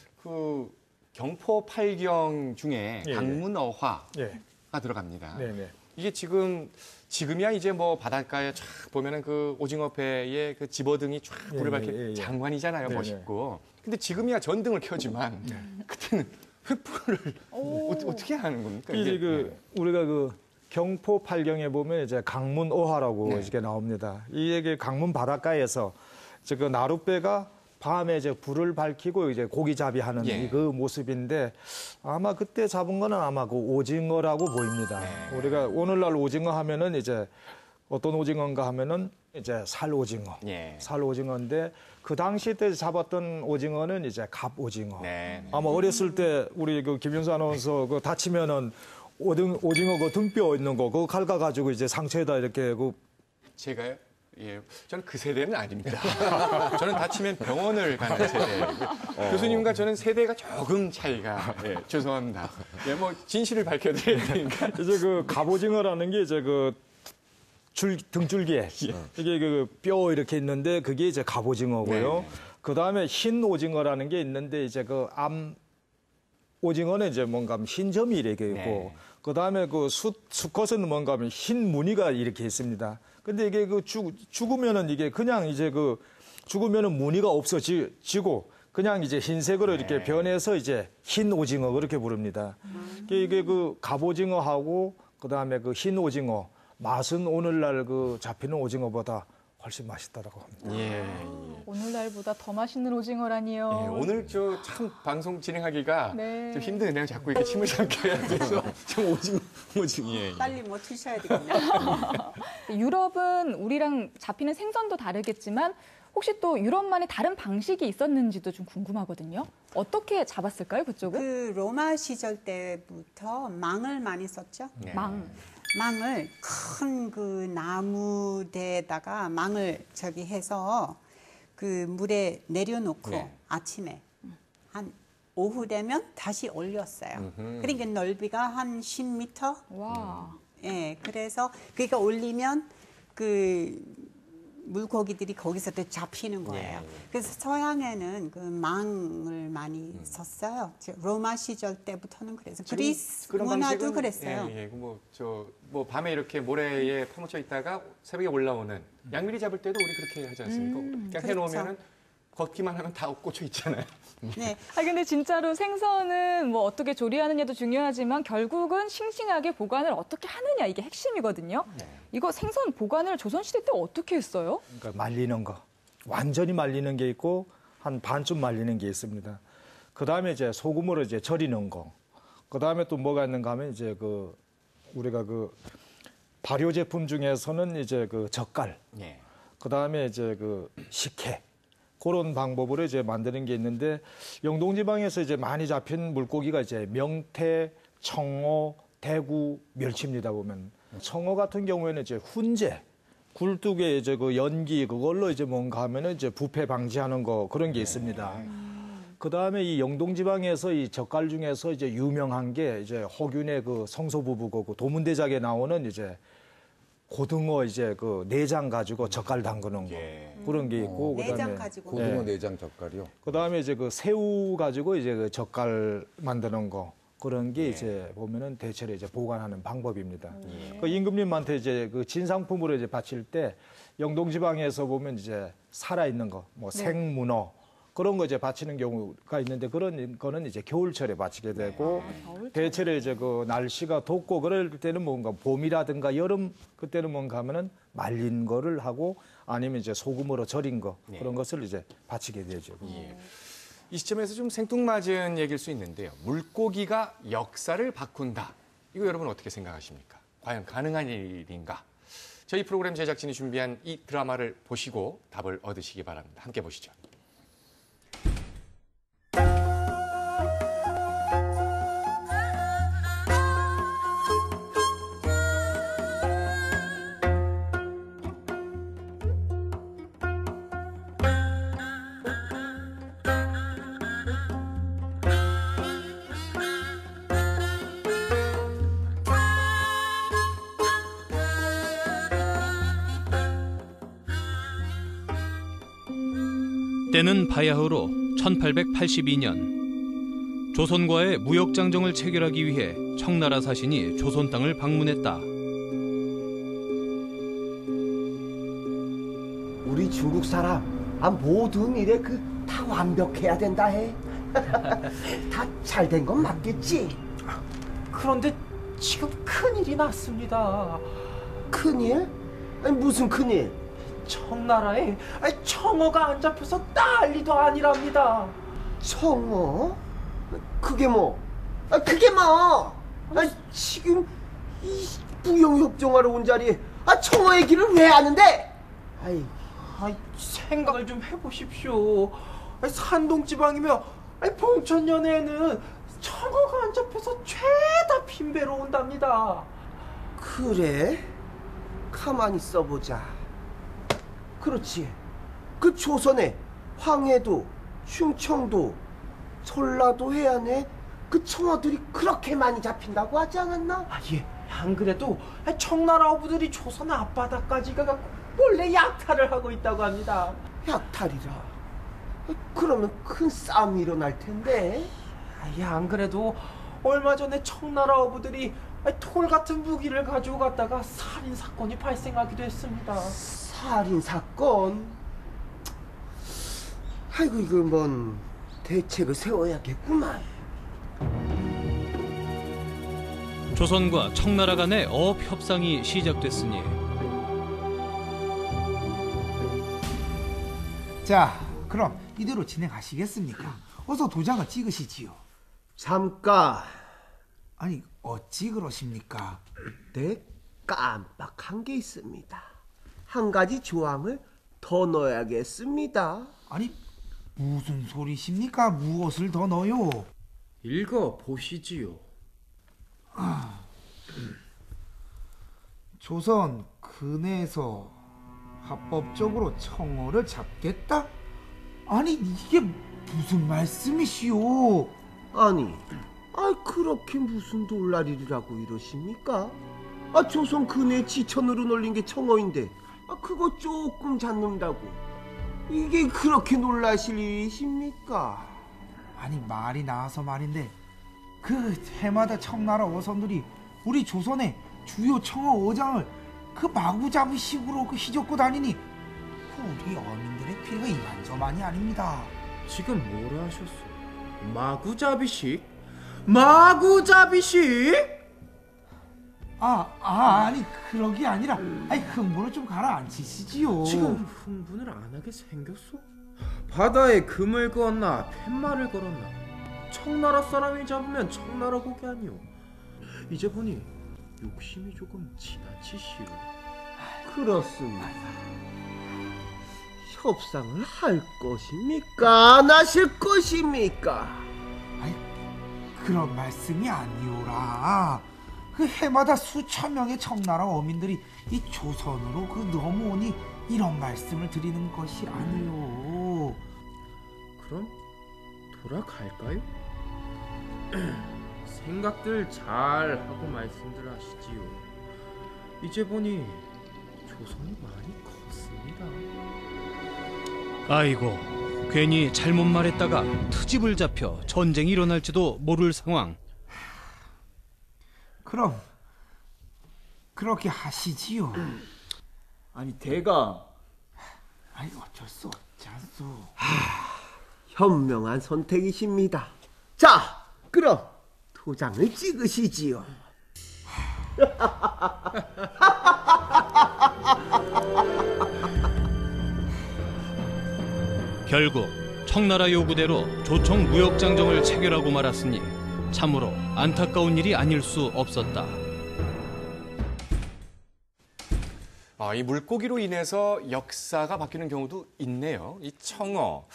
그 경포 팔경 중에 예. 강문어화가 예. 들어갑니다. 네네. 이게 지금 지금이야 이제 뭐 바닷가에 쫙 보면은 그 오징어 배에 그 집어등이 쫙 불을 밝힌 예, 예, 예. 장관이잖아요. 네네. 멋있고. 근데 지금이야 전등을 켜지만 네. 그때는 횃불을 어떻게 하는 겁니까? 이제 그 우리가 그 경포 팔경에 보면 이제 강문어화라고 네. 이렇게 나옵니다. 이게 강문 바닷가에서 이제 그 나룻배가 밤에 이제 불을 밝히고 이제 고기잡이하는 예. 그 모습인데 아마 그때 잡은 거는 아마 그 오징어라고 보입니다. 네. 우리가 오늘날 오징어 하면은 이제 어떤 오징어인가 하면은 이제 살오징어, 예. 살오징어인데 그 당시 때 잡았던 오징어는 이제 갑오징어. 네. 아마 어렸을 때 우리 그 김윤수 아나운서 그 다치면은 오등, 오징어 그 등뼈 있는 거 그거 갉아가지고 이제 상처에다 이렇게 그 제가요? 예, 저는 그 세대는 아닙니다. 저는 다치면 병원을 가는 세대. 어. 교수님과 저는 세대가 조금 차이가. 예, 죄송합니다. 예, 뭐 진실을 밝혀드려야 되니까. 이제 그 갑오징어라는 게 이제 그 줄, 등줄기에 예. 이게 그 뼈 이렇게 있는데 그게 이제 갑오징어고요. 네. 그 다음에 흰 오징어라는 게 있는데 이제 그 암 오징어는 이제 뭔가 흰 점이 이렇게 있고 네. 그 다음에 그 수, 수컷은 뭔가 흰 무늬가 이렇게 있습니다. 근데 이게 그 죽, 죽으면은 이게 그냥 이제 그 죽으면은 무늬가 없어지고 그냥 이제 흰색으로 네. 이렇게 변해서 이제 흰 오징어 그렇게 부릅니다. 음. 이게 그 갑오징어하고 그 다음에 그 흰 오징어 맛은 오늘날 그 잡히는 오징어보다 훨씬 맛있다라고 합니다. 예, 예. 오늘날보다 더 맛있는 오징어라니요. 예, 오늘 저 참 방송 진행하기가 네. 좀 힘드네요. 자꾸 이렇게 침을 삼켜야 돼서 좀 오징어, 오징어. 예, 예. 빨리 뭐 드셔야 되겠네요. 유럽은 우리랑 잡히는 생선도 다르겠지만 혹시 또 유럽만의 다른 방식이 있었는지도 좀 궁금하거든요. 어떻게 잡았을까요, 그쪽은? 그 로마 시절 때부터 망을 많이 썼죠. 네. 망. 망을 큰 그 나무대에다가 망을 저기 해서 그 물에 내려놓고 네. 아침에 한 오후 되면 다시 올렸어요. 음흠. 그러니까 넓이가 한 십 미터. 와. 예, 네, 그래서 그러니까 올리면 그 물고기들이 거기서 또 잡히는 거예요. 네. 그래서 서양에는 그 망을 많이 음. 썼어요. 로마 시절 때부터는 그래서 그리스 문화도 그랬어요. 예, 예. 뭐, 저, 뭐 밤에 이렇게 모래에 파묻혀 있다가 새벽에 올라오는 양미리 잡을 때도 우리 그렇게 하지 않습니까? 음, 그냥 해놓으면은 걷기만 하면 다 꽂혀 있잖아요. 네. 아 근데 진짜로 생선은 뭐 어떻게 조리하느냐도 중요하지만 결국은 싱싱하게 보관을 어떻게 하느냐 이게 핵심이거든요. 네. 이거 생선 보관을 조선시대 때 어떻게 했어요? 그러니까 말리는 거. 완전히 말리는 게 있고 한 반쯤 말리는 게 있습니다. 그다음에 이제 소금으로 이제 절이는 거. 그다음에 또 뭐가 있는가 하면 이제 그 우리가 그 발효 제품 중에서는 이제 그 젓갈. 네. 그다음에 이제 그 식혜. 그런 방법으로 이제 만드는 게 있는데 영동지방에서 이제 많이 잡힌 물고기가 이제 명태, 청어, 대구, 멸치입니다 보면. 청어 같은 경우에는 이제 훈제, 굴뚝에 이제 그 연기 그걸로 이제 뭔가 하면은 이제 부패 방지하는 거 그런 게 있습니다. 그 다음에 이 영동지방에서 이 젓갈 중에서 이제 유명한 게 이제 허균의 그 성소부부고 도문대작에 나오는 이제 고등어 이제 그 내장 가지고 젓갈 담그는 거 예. 그런 게 있고 어. 그다음에 내장 가지고 고등어 네. 내장 젓갈이요. 그다음에 이제 그 새우 가지고 이제 그 젓갈 만드는 거 그런 게 예. 이제 보면은 대체로 이제 보관하는 방법입니다. 예. 그 임금님한테 이제 그 진상품으로 이제 바칠 때 영동지방에서 보면 이제 살아 있는 거 뭐 네. 생문어 그런 거 이제 바치는 경우가 있는데 그런 거는 이제 겨울철에 바치게 되고 네. 대체로 이제 그 날씨가 덥고 그럴 때는 뭔가 봄이라든가 여름 그때는 뭔가 하면은 말린 거를 하고 아니면 이제 소금으로 절인 거 네. 그런 것을 이제 바치게 되죠. 예. 이 시점에서 좀 생뚱맞은 얘기일 수 있는데요. 물고기가 역사를 바꾼다. 이거 여러분 어떻게 생각하십니까? 과연 가능한 일인가? 저희 프로그램 제작진이 준비한 이 드라마를 보시고 답을 얻으시기 바랍니다. 함께 보시죠. 때는 바야흐로 천팔백팔십이 년 조선과의 무역장정을 체결하기 위해 청나라 사신이 조선 땅을 방문했다. 우리 중국 사람 아, 모든 일에 그 다 완벽해야 된다 해. 다 잘 된 건 맞겠지? 그런데 지금 큰일이 났습니다. 큰일? 아니 무슨 큰일? 청나라에 청어가 안 잡혀서 난리도 아니랍니다. 청어? 그게 뭐? 아, 그게 뭐? 아, 지금 이 무역협정하러 온 자리에 아, 청어 얘기를 왜 하는데? 아이, 아이, 생각을 좀 해보십시오. 아이, 산동지방이며 아이, 봉천연에는 청어가 안 잡혀서 죄다 빈배로 온답니다. 그래? 가만히 있어보자. 그렇지. 그 조선에 황해도, 충청도, 전라도 해안에 그 청어들이 그렇게 많이 잡힌다고 하지 않았나? 아, 예. 안 그래도 청나라 어부들이 조선 앞바다까지 가서 몰래 약탈을 하고 있다고 합니다. 약탈이라? 그러면 큰 싸움이 일어날 텐데. 아, 예. 안 그래도 얼마 전에 청나라 어부들이 돌 같은 무기를 가지고 갔다가 살인 사건이 발생하기도 했습니다. 살인 사건? 아이고 이거 뭔 대책을 세워야겠구만. 조선과 청나라 간의 어업 협상이 시작됐으니 자, 그럼 이대로 진행하시겠습니까? 어서 도장을 찍으시지요. 잠깐. 아니 어찌 그러십니까? 네, 깜빡한 게 있습니다. 한 가지 조항을 더 넣어야겠습니다. 아니 무슨 소리십니까? 무엇을 더 넣어요? 읽어 보시지요. 조선 근해에서 합법적으로 청어를 잡겠다? 아니 이게 무슨 말씀이시오? 아니, 아 그렇게 무슨 놀라리라고 이러십니까? 아 조선 근해 지천으로 놀린 게 청어인데 아 그거 조금 잡는다고 이게 그렇게 놀라실 일이십니까? 아니 말이 나와서 말인데 그 해마다 청나라 어선들이 우리 조선의 주요 청어 어장을 그 마구잡이식으로 그 휘젓고 다니니 그 우리 어민들의 피해가 이만저만이 아닙니다. 지금 뭐라 하셨어? 마구잡이식? 마구잡이식? 아, 아 아니 그러기 아니라 아니 흥분을 좀 가라앉히시지요. 지금 흥분을 안 하게 생겼어? 바다에 금을 그었나 팻말을 걸었나 청나라 사람이 잡으면 청나라 고기 아니오. 이제 보니 욕심이 조금 지나치시오. 그렇습니다. 협상을 할 것입니까? 안 하실 것입니까? 아니 그런 말씀이 아니오라. 그 해마다 수천 명의 청나라 어민들이 이 조선으로 그 넘어오니 이런 말씀을 드리는 것이 아니오. 그럼 돌아갈까요? 생각들 잘 하고 말씀들 하시지요. 이제 보니 조선이 많이 컸습니다. 아이고, 괜히 잘못 말했다가 트집을 잡혀 전쟁이 일어날지도 모를 상황. 그럼 그렇게 하시지요. 아니 대가 아니 어쩔 수 없지 않소. 현명한 선택이십니다. 자, 그럼 도장을 찍으시지요. 결국 청나라 요구대로 조청 무역장정을 체결하고 말았으니 참으로 안타까운 일이 아닐 수 없었다. 아, 이 물고기로 인해서 역사가 바뀌는 경우도 있네요. 이 청어.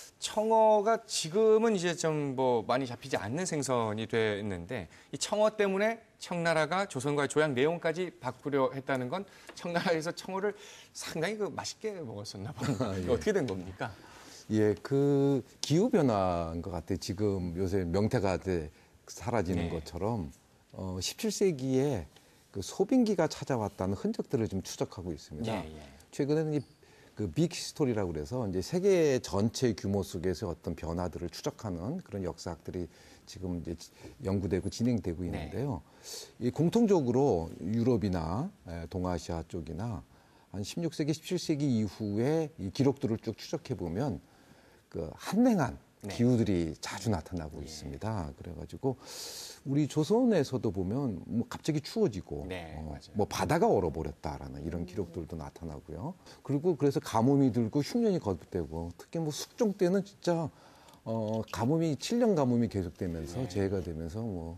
청어가 지금은 이제 좀 뭐 많이 잡히지 않는 생선이 됐는데 이 청어 때문에 청나라가 조선과의 조약 내용까지 바꾸려 했다는 건 청나라에서 청어를 상당히 그 맛있게 먹었었나 봐요. 아, 예. 어떻게 된 겁니까? 예, 그 기후 변화인 것 같아요. 지금 요새 명태가 이제 사라지는 네. 것처럼 어, 십칠 세기에 그 소빙기가 찾아왔다는 흔적들을 좀 추적하고 있습니다. 예, 예. 최근에는 이 그 빅히스토리라고 그래서 이제 세계 전체 규모 속에서 어떤 변화들을 추적하는 그런 역사학들이 지금 이제 연구되고 진행되고 있는데요. 이 공통적으로 유럽이나 동아시아 쪽이나 한 십육 세기, 십칠 세기 이후에 이 기록들을 쭉 추적해 보면 그 한랭한 네. 기후들이 자주 나타나고 예. 있습니다. 그래가지고 우리 조선에서도 보면 뭐 갑자기 추워지고 네, 어, 맞아요. 뭐 바다가 얼어버렸다라는 이런 기록들도 나타나고요. 그리고 그래서 가뭄이 들고 흉년이 거듭되고 특히 뭐 숙종 때는 진짜 어, 가뭄이 칠 년 가뭄이 계속되면서 네. 재해가 되면서 뭐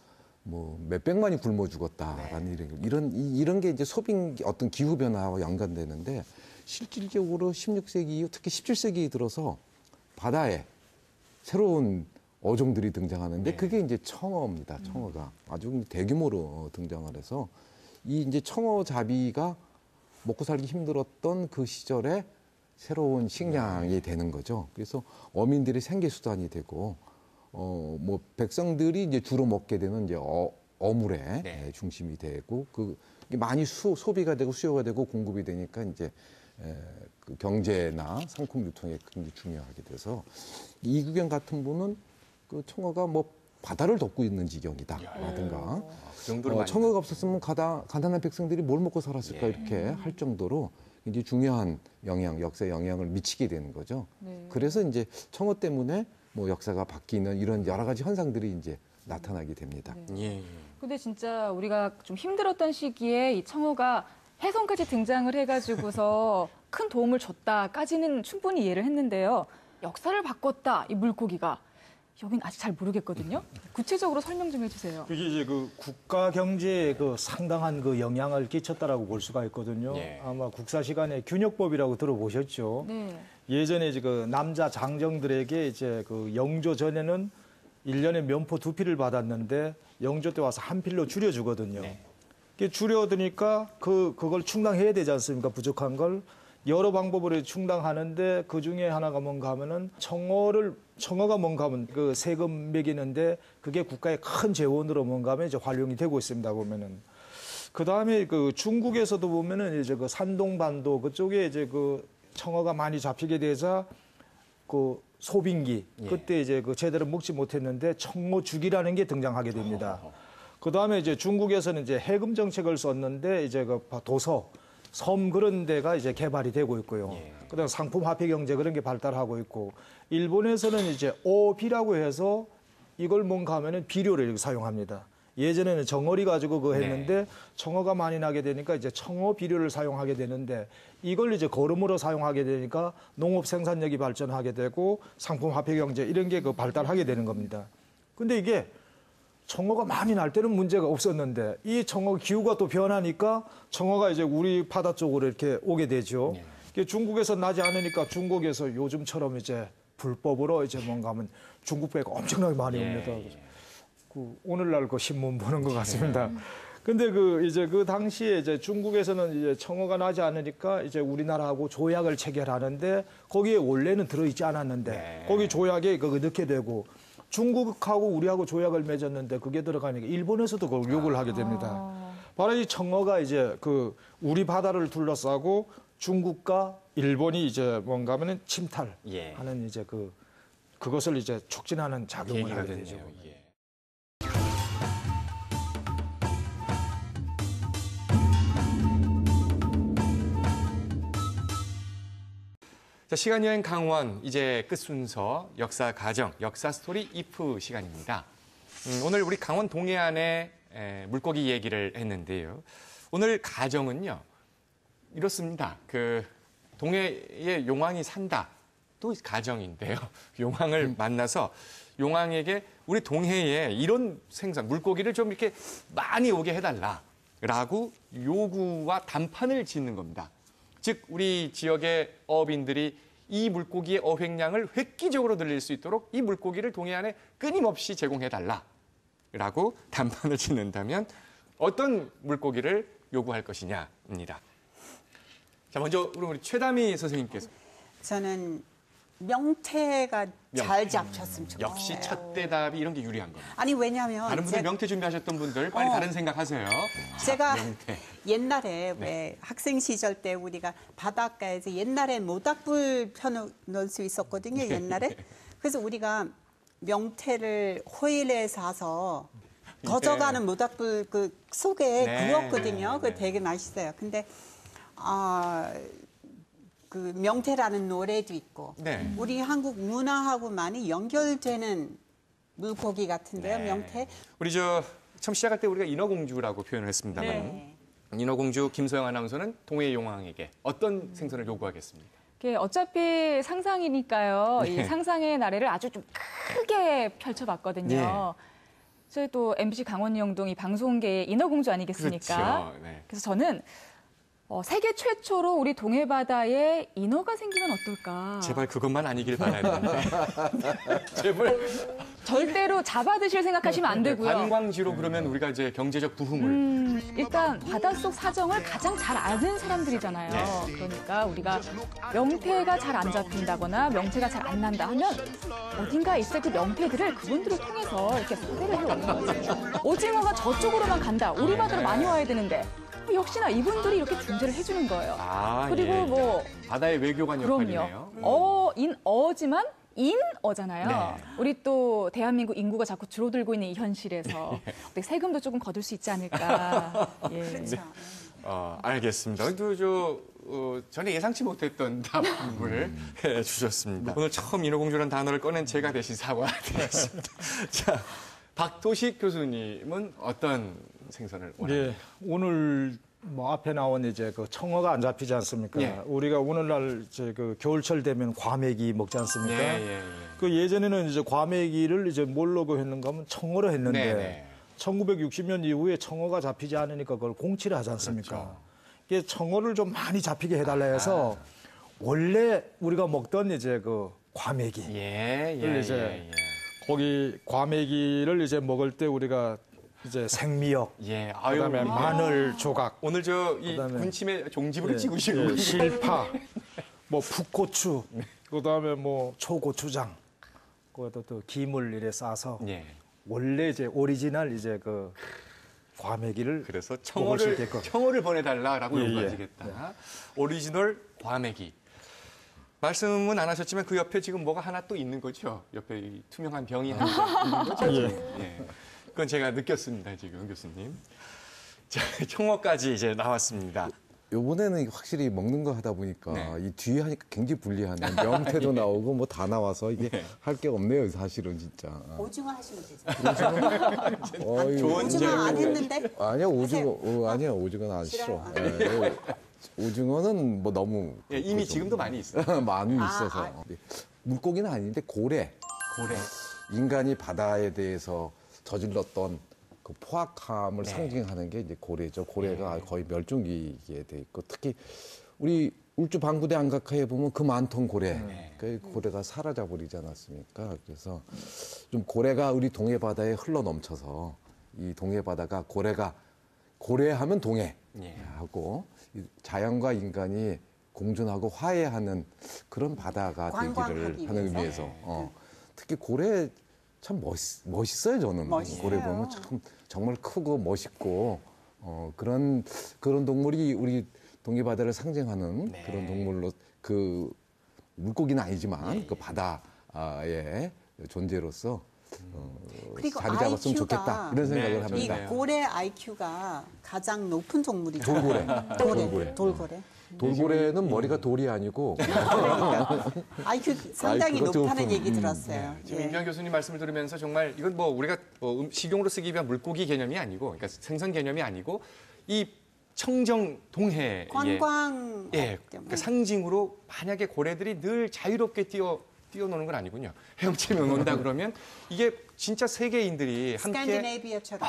뭐 몇백만이 굶어 죽었다라는 이런 이런 이- 이런 게 이제 소빙 어떤 기후 변화와 연관되는데 실질적으로 십육 세기 이후 특히 십칠 세기 들어서 바다에 새로운 어종들이 등장하는데 네. 그게 이제 청어입니다. 청어가 아주 대규모로 등장을 해서 이 이제 청어 잡이가 먹고 살기 힘들었던 그 시절에 새로운 식량이 되는 거죠. 그래서 어민들의 생계 수단이 되고 어 뭐 백성들이 이제 주로 먹게 되는 이제 어, 어물의 네. 중심이 되고 그 이게 많이 수, 소비가 되고 수요가 되고 공급이 되니까 이제 에, 그 경제나 상품 유통에 굉장히 중요하게 돼서 이규경 같은 분은 그 청어가 뭐 바다를 덮고 있는 지경이다라든가 아, 그 정도로 어, 많이 청어가 없었으면 가다, 가난한 백성들이 뭘 먹고 살았을까 예. 이렇게 할 정도로 굉장히 중요한 영향, 역사에 영향을 미치게 되는 거죠. 네. 그래서 이제 청어 때문에 뭐 역사가 바뀌는 이런 여러 가지 현상들이 이제 나타나게 됩니다. 예. 근데 진짜 우리가 좀 힘들었던 시기에 이 청어가 해성까지 등장을 해가지고서 큰 도움을 줬다까지는 충분히 이해를 했는데요. 역사를 바꿨다, 이 물고기가. 여긴 아직 잘 모르겠거든요. 구체적으로 설명 좀 해주세요. 그게 이제 그 국가 경제에 그 상당한 그 영향을 끼쳤다라고 볼 수가 있거든요. 예. 아마 국사 시간에 균역법이라고 들어보셨죠. 네. 예전에 이제 그 남자 장정들에게 이제 그 영조 전에는 일 년에 면포 두 필을 받았는데 영조 때 와서 한 필로 줄여주거든요. 네. 그게 줄여드니까 그 그걸 충당해야 되지 않습니까? 부족한 걸. 여러 방법으로 충당하는데 그 중에 하나가 뭔가 하면은 청어를 청어가 뭔가 하면 그 세금 매기는데 그게 국가의 큰 재원으로 뭔가 하면 이제 활용이 되고 있습니다. 보면은 그 다음에 그 중국에서도 보면은 이제 그 산동반도 그쪽에 이제 그 청어가 많이 잡히게 되자 그 소빙기 예. 그때 이제 그 제대로 먹지 못했는데 청어죽이라는 게 등장하게 됩니다. 그 다음에 이제 중국에서는 이제 해금 정책을 썼는데 이제 그 도서 섬 그런 데가 이제 개발이 되고 있고요. 예. 그다음 상품 화폐 경제 그런 게 발달하고 있고 일본에서는 이제 오비라고 해서 이걸 뭔가 하면은 비료를 이렇게 사용합니다. 예전에는 정어리 가지고 그거 했는데 네. 청어가 많이 나게 되니까 이제 청어 비료를 사용하게 되는데 이걸 이제 거름으로 사용하게 되니까 농업 생산력이 발전하게 되고 상품 화폐 경제 이런 게 그 발달하게 되는 겁니다. 근데 이게 청어가 많이 날 때는 문제가 없었는데 이 청어 기후가 또 변하니까 청어가 이제 우리 바다 쪽으로 이렇게 오게 되죠. 네. 중국에서 나지 않으니까 중국에서 요즘처럼 이제 불법으로 이제 뭔가 하면 중국 배가 엄청나게 많이 예. 옵니다. 그 오늘날 그 신문 보는 것 같습니다. 근데 그 이제 그 당시에 이제 중국에서는 이제 청어가 나지 않으니까 이제 우리나라하고 조약을 체결하는데 거기에 원래는 들어있지 않았는데 네. 거기 조약에 그거 넣게 되고 중국하고 우리하고 조약을 맺었는데 그게 들어가니까 일본에서도 그걸 요구를 하게 됩니다. 아. 바로 이 청어가 이제 그 우리 바다를 둘러싸고 중국과 일본이 이제 뭔가 하면은 침탈하는 예. 이제 그 그것을 이제 촉진하는 작용을 계기가 하게 되죠. 됐네요. 예. 자, 시간여행 강원 이제 끝 순서 역사 가정, 역사 스토리 이프 시간입니다. 음, 오늘 우리 강원 동해안의 에, 물고기 얘기를 했는데요. 오늘 가정은요 이렇습니다. 그 동해에 용왕이 산다. 또 가정인데요. 용왕을 만나서 용왕에게 우리 동해에 이런 생선, 물고기를 좀 이렇게 많이 오게 해달라라고 요구와 담판을 짓는 겁니다. 즉 우리 지역의 어업인들이 이 물고기의 어획량을 획기적으로 늘릴 수 있도록 이 물고기를 동해안에 끊임없이 제공해달라라고 담판을 짓는다면 어떤 물고기를 요구할 것이냐입니다. 자, 먼저 우리 최다미 선생님께서. 저는 명태가 잘 잡혔으면 좋겠어요. 역시 첫 대답이 이런 게 유리한 거예요. 아니 왜냐면 다른 분들 제가, 명태 준비하셨던 분들 빨리 어, 다른 생각하세요. 제가 명태. 옛날에 네. 왜 학생 시절 때 우리가 바닷가에서 옛날에 모닥불 펴놓을 수 있었거든요. 옛날에. 그래서 우리가 명태를 호일에 사서 거져가는 모닥불 그 속에 네. 구웠거든요. 그거 네. 되게 맛있어요. 근데 아. 그 명태라는 노래도 있고 네. 우리 한국 문화하고 많이 연결되는 물고기 같은데요. 네. 명태. 우리 저 처음 시작할 때 우리가 인어공주라고 표현을 했습니다만 네. 인어공주 김소영 아나운서는 동해 용왕에게 어떤 생선을 요구하겠습니까? 이게 어차피 상상이니까요. 네. 이 상상의 나래를 아주 좀 크게 펼쳐봤거든요. 네. 저희 또 엠비씨 강원 영동 이 방송계의 인어공주 아니겠습니까? 그렇죠. 네. 그래서 저는 어, 세계 최초로 우리 동해 바다에 인어가 생기면 어떨까? 제발 그것만 아니길 바라야 되는데. 제발. 절대로 잡아드실 생각하시면 안 되고요. 관광지로 그러면 우리가 이제 경제적 부흥을. 음, 일단 바닷속 사정을 가장 잘 아는 사람들이잖아요. 네. 그러니까 우리가 명태가 잘 안 잡힌다거나 명태가 잘 안 난다 하면 어딘가 있을 그 명태들을 그분들을 통해서 이렇게 섭외를 해오는 거죠. 오징어가 저쪽으로만 간다. 우리 바다로 많이 와야 되는데 역시나 이분들이 이렇게 중재를 해주는 거예요. 아, 그리고 예. 뭐 바다의 외교관 역할이네요. 그럼요. 어, 인, 어지만 인어잖아요. 네. 우리 또 대한민국 인구가 자꾸 줄어들고 있는 이 현실에서 어떻게 세금도 조금 거둘 수 있지 않을까. 예. 그렇죠. 어, 알겠습니다. 또 저, 어, 전에 예상치 못했던 답을 해 주셨습니다. 오늘 처음 인어공주라는 단어를 꺼낸 제가 대신 사과드리겠습니다. 자, 박도식 교수님은 어떤 생선을 원합니까? 네, 오늘 뭐 앞에 나온 이제 그 청어가 안 잡히지 않습니까? 예. 우리가 오늘날 이제 그 겨울철 되면 과메기 먹지 않습니까? 예, 예, 예. 그 예전에는 이제 과메기를 이제 뭘로 했는가 하면 청어로 했는데 네네. 천구백육십 년 이후에 청어가 잡히지 않으니까 그걸 공치를 하지 않습니까? 그렇죠. 이게 청어를 좀 많이 잡히게 해달라 해서 원래 우리가 먹던 이제 그 과메기 예, 를 예, 이제 예, 예. 거기 과메기를 이제 먹을 때 우리가 이제 생미역, 예, 아유, 그다음에 이게 마늘 조각, 오늘 저 이 그다음에 군침에 종집으로 예, 찍으시고 예, 실파, 뭐 풋고추, 그다음에 뭐 초고추장, 그것도 또 김을 이래 싸서 예. 원래 이제 오리지널 이제 그 과메기를 그래서 먹을 수 청어를 있게끔. 청어를 보내달라라고 예, 예. 요구하시겠다. 오리지널 과메기. 말씀은 안 하셨지만 그 옆에 지금 뭐가 하나 또 있는 거죠? 옆에 이 투명한 병이 하나 있는 거죠? 예. 예. 그건 제가 느꼈습니다, 지금 교수님. 자, 청어까지 이제 나왔습니다. 요번에는 확실히 먹는 거 하다 보니까 네. 이 뒤에 하니까 굉장히 불리하네. 명태도 나오고 뭐 다 나와서 이게 할 게 없네요, 사실은 진짜. 오징어 하시면 되죠. 어이, 좋은 오징어 안 했는데? 아니야, 오징어, 어, 아니야, 오징어는 안 싫어. 싫어요? 예, 오징어는 뭐 너무. 예, 이미 그죠. 지금도 많이 있어요. 많이 아, 있어서. 아. 물고기는 아닌데 고래. 고래. 인간이 바다에 대해서 저질렀던 그 포악함을 네. 상징하는 게 이제 고래죠. 고래가 거의 멸종위기에 돼 있고 특히 우리 울주 방구대 안각화에 보면 그 많던 고래, 네. 그 고래가 사라져 버리지 않았습니까? 그래서 좀 고래가 우리 동해 바다에 흘러 넘쳐서 이 동해 바다가 고래가 고래하면 동해 예. 하고 이 자연과 인간이 공존하고 화해하는 그런 바다가 관광하기 되기를 하는 위해서. 의미에서 어. 특히 고래 참 멋있, 멋있어요 저는 멋있어요. 고래 보면 참 정말 크고 멋있고 어, 그런 그런 동물이 우리 동해 바다를 상징하는 네. 그런 동물로 그 물고기는 아니지만 네. 그 바다의 존재로서 어, 그리고 자리 잡았으면 아이큐가 좋겠다 이런 생각을 네, 이 합니다. 좋네요. 고래 아이큐가 가장 높은 동물이죠. 돌고래. 돌고래. 돌고래. 돌고래. 돌고래는 머리가 돌이 아니고 그러니까 아이큐 상당히 아이큐가 높다는 좀, 얘기 음, 들었어요. 지금 예. 임기환 교수님 말씀을 들으면서 정말 이건 뭐 우리가 뭐 음- 식용으로 쓰기 위한 물고기 개념이 아니고, 그러니까 생선 개념이 아니고 이 청정 동해의 관광 예, 그러니까 상징으로 만약에 고래들이 늘 자유롭게 뛰어 뛰어노는 건 아니군요. 헤엄치며 논다 그러면 이게 진짜 세계인들이 함께 스칸디네비아처럼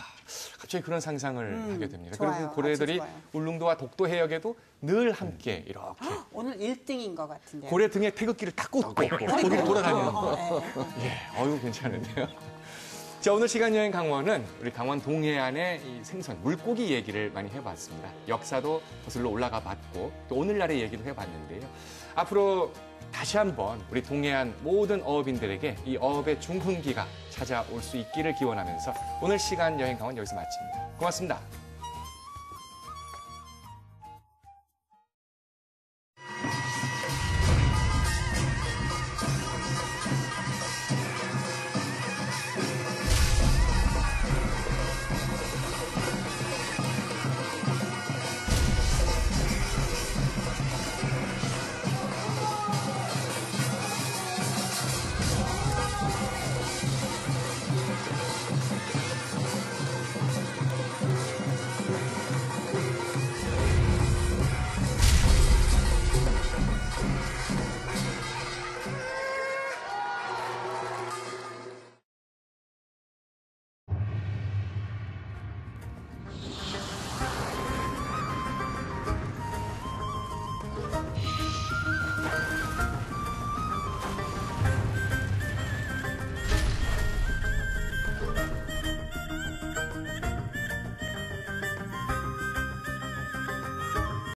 갑자기 그런 상상을 음, 하게 됩니다. 좋아요. 그리고 고래들이 아주 좋아요. 울릉도와 독도 해역에도 늘 함께 이렇게 헉, 오늘 일 등인 것 같은데요. 고래 등에 태극기를 딱 꽂고 거기를 돌아다니는 어, 어, 거. 예, 예. 예, 어유 괜찮은데요. 자, 오늘 시간 여행 강원은 우리 강원 동해안의 이 생선, 물고기 얘기를 많이 해봤습니다. 역사도 거슬러 올라가 봤고 또 오늘날의 얘기도 해봤는데요. 앞으로 다시 한번 우리 동해안 모든 어업인들에게 이 어업의 중흥기가 찾아올 수 있기를 기원하면서 오늘 시간 여행 강원 여기서 마칩니다. 고맙습니다.